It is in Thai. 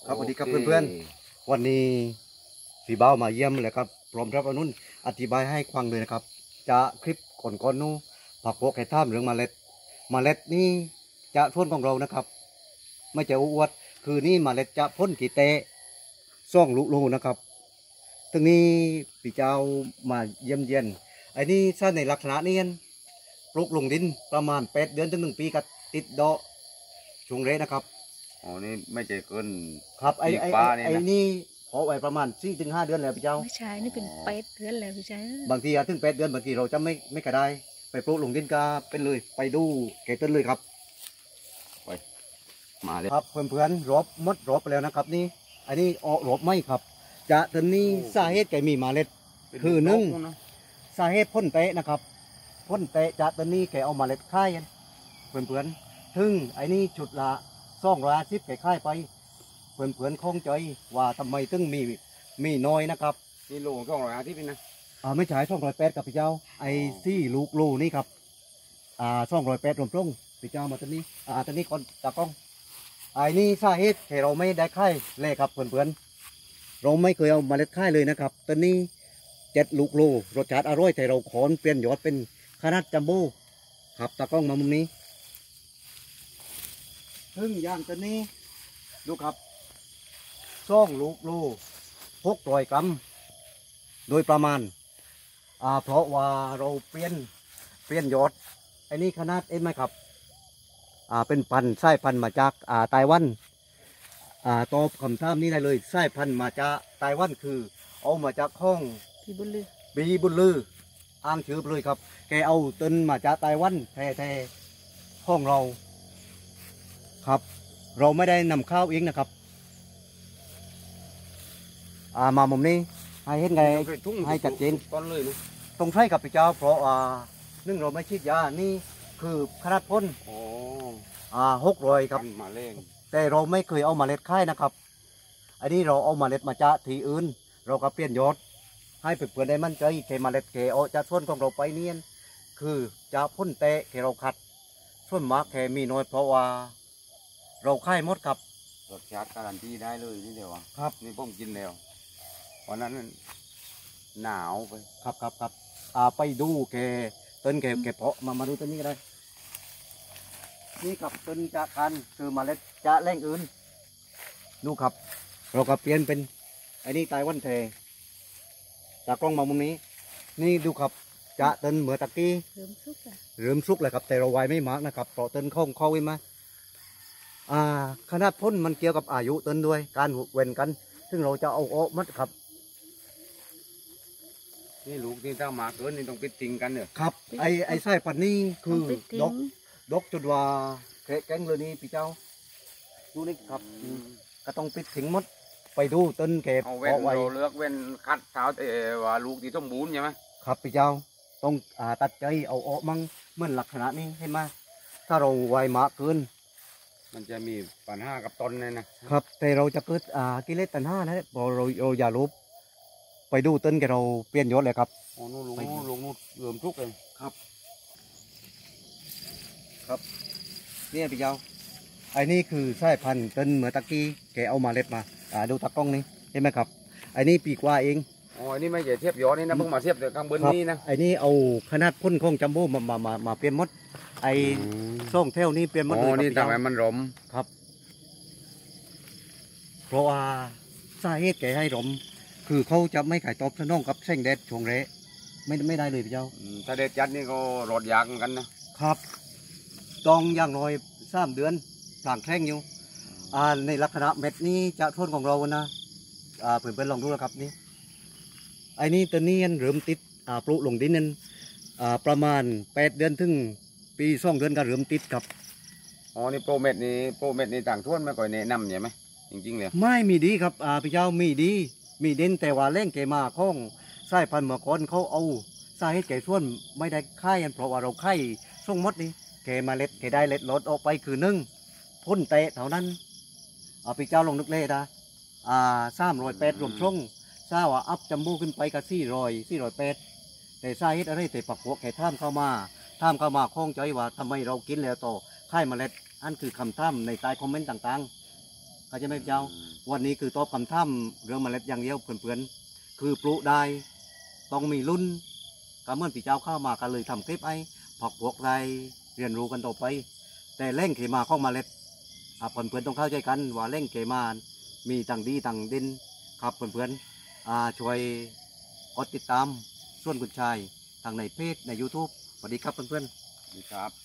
ครับสวัสดีครับเพื่อนๆวันนี้พี่เบ้ามาเยี่ยมเลยครับพร้อมรับอนุนอธิบายให้ฟังเลยนะครับจะคลิปก่อนๆนู้ผักโขกไข่ท่ามเรื่องเมล็ดนี่จะท้วนของเรานะครับไม่จะอวดคือนี่เมล็ดจะพ่นกี่เตะซ่องลูนะครับตรงนี้พี่เจ้ามาเยี่ยมเยียนไอ้นี่ถ้าในลักษณะนี้ปลูกลงดินประมาณ8 เดือนถึง1 ปีก็ติดดอกช่วงเรนะครับอ๋อนี่ไม่ใช่เกินครับไอ้ปีไอ้ฟ้าไอ้นี่นะนี่พอไว้ประมาณ4 ถึง 5 เดือนแล้วพี่เจ้าไม่ใช่นี่เป็น8 เดือนแล้วพี่ชายบางทีถึง8 เดือนบางทีเราจะไม่กระได้ไปปลูกลงดินก็เป็นเลยไปดูเกต้นเลยครับไปมาเลยครับเพื่อนๆรบมดรบไปแล้วนะครับนี่อันนี้ออกรบไม่ครับจะตอนนี้สาเหตุแกมีเมล็ดคือหนึ่งสาเหตุพ่นเตะนะครับพ่นเตะจะตอนนี้แกเอาเมล็ดค่ายเพื่อนๆถึงไอ้นี่จุดละ250แกค่ายไปเพื่อนๆคงใจว่าทำไมถึงมีน้อยนะครับนี่โล250นี่นะไม่ใช่208กับพี่เจ้าไอ้ซี่ลูนี่ครับ208รวมตรงพี่เจ้ามาตอนนี้ตอนนี้ก่อนตากล้องไอ้นี่สาเหตุที่เราไม่ได้ค่ายเลยครับเพื่อนๆเราไม่เคยเอาเมล็ดค่ายเลยนะครับตอนนี้7 ลูรสชาติอร่อยแต่เราขอนเปลี่ยนยอดเป็นขนาดจัมโบ้ครับตากล้องมามุมนี้พึ่งย่างตอนนี้ดูครับ2 ลู600 กรัมโดยประมาณเพราะว่าเราเปลี่ยนยอดไอ้นี่ขนาดไหมครับเป็นไส้พันธุ์มาจากไต้หวันตอบคำถามนี้ได้เลยไส้พันธุ์มาจากไต้หวันคือเอามาจากห้องพี่บุญลือบีบุญลืออ้างชื่อไปเลยครับแกเอาต้นมาจากไต้หวันแท้ๆห้องเราครับเราไม่ได้นำข้าวเองนะครับมามุมนี้ให้เห็นไงให้จัดเจนต้นเลยนะตรงใช่กับพี่เจ้าเพราะนึ่งเราไม่ฉีดยานี่คือขนาดพ่นอ๋ 600ครับมาเล่งแต่เราไม่เคยเอาเมล็ดค่ายนะครับอันนี้เราเอาเมล็ดมาจากที่อื่นเราก็เปลี่ยนยอดให้เพื่อนๆได้มั่นใจแค่เมล็ดแค่เอาจากส่วนของเราไปเนียนคือจะพ่นเตะแค่เราขัดส่วนมากแค่มีน้อยเพราะว่าเราค่ายหมดครับรสชาติการันตีได้เลยนี่เดียวครับนี่ผมกินแล้ววันนั้นหนาวไปครับไปดูแกต้นแกเพาะมาดูต้นนี้ก็ได้นี่กับต้นจากกันคือเมล็ดจะแรงอื่นดูครับเราก็เปลี่ยนเป็นไอ้นี่ไต้หวันแทจากกล้องมามุมนี้นี่ดูครับจะต้นเหมือตะกี้เริ่มสุกอ่ะเริ่มสุกเลยครับแต่เราไว้ไม่มากนะครับเพราะต้นเข้าไว้มาขนาดพ่นมันเกี่ยวกับอายุต้นด้วยการเว้นกัน ซึ่งเราจะเอาออกมัดครับนี่ลูกนี่ถ้ามาเกินนี่ต้องปิดติงกันเนอะครับไอ้ไส้ปันนี้คือต้องไปทิ้ดงกจุดว่าแกงเลยนี่พี่เจ้าดูนี่ครับก็ต้องปิดทิ้งหมดไปดูต้นแกเอาเว้นเพาะไว้เราเลือกเว้นคัดเท้าว่าลูกที่สมบูรณ์ใช่ไหมครับพี่เจ้าต้องตัดใจเอาออกมั่งเหมือนลักษณะนี้ให้มาถ้าเราไวมากเกินมันจะมีปัญหากับต้นเลยนะครับแต่เราจะเกิดกิเลสตัณหานะพอเราอย่าลบไปดูต้นแกเราเปลี่ยนยศเลยครับโอ้นู่นลุงนู่นลุงนู่นเริ่มทุกเลยครับเนี่ยพี่เจ้าไอ้นี่คือสายพันธุ์ต้นเหมือนตะกี้แกเอามาเล็บมาดูตากล้องนี้เห็นไหมครับไอ้นี่ปีกว่าเองอ๋ออันนี้ไม่ใช่เทียบย้อนนี่นะเพิ่งมาเทียบแต่ข้างบนครับนี่นะไอ้นี่เอาขนาดพ่นของจัมโบ้มาเปลี่ยนหมดไอ้ส่งเท่านี้เปลี่ยนหมดอ๋เลยอครับนี่พี่ทำเจ้าไมมันหลมครับเพราะว่าสาเหตุแกให้หลมคือเขาจะไม่ขายตอบสนองกับแสงแดดช่วงเละไม่ได้เลยพี่เจ้าถ้าเด็ดจัดนี่ก็รดยากเหมือนกันนะครับต้องอย่างน้อย3 เดือนพลางแข้งอยู่ในลักษณะเม็ดนี้จะทนของเรานะเพื่อนๆลองดูนะครับนี่ไอ้นี่ตัวนี้เริ่มติดปลูกลงดินนั้นประมาณ8 เดือนถึงปี2 เดือนก็เริ่มติดครับอ๋อนี่โปรเม็ดนี่ต่างทวนไม่ก่อยแนะนำใช่ไหมจริงๆเลยไม่มีดีครับพี่เจ้ามีเด่นแต่ว่าแรงเกมาของสายพันธุ์เมื่อก่อนเขาเอาสาเหตุแก่ส่วนไม่ได้ค่ายกันเพราะว่าเราค่ายส่งมดนี่แกมาเล็ดแกได้เล็ดลดออกไปคือพ่นเตะเท่านั้นพี่เจ้าลงนึกเลขนะ308รวมช่องทราบว่าอัพจัมโบ้ขึ้นไปกับ408แต่สาเหตุอะไรแต่ปักหัวแกท่ามเข้ามาข้องใจว่าทำไมเรากินแล้วต่อค่ายเมล็ดอันคือคำท่ามในใต้คอมเมนต์ต่างๆเข้าใจไหมพี่เจ้า วันนี้คือตอบคำถามเรื่องเมล็ดอย่างเดียวเพื่อนๆคือปลูกได้ต้องมีรุ่นก็เหมื่อนพี่เจ้าเข้ามาก็เลยทำคลิปให้ผักพวกไรเรียนรู้กันต่อไป แต่แหล่งเขมาของเมล็ดเพื่อนๆต้องเข้าใจกันว่าแหล่งเขมามีต่างดีต่างดินครับเพื่อนๆช่วยกดติดตามส่วนคุณชายทางในเพจใน YouTube สวัสดีครับเพื่อนๆนี่ครับ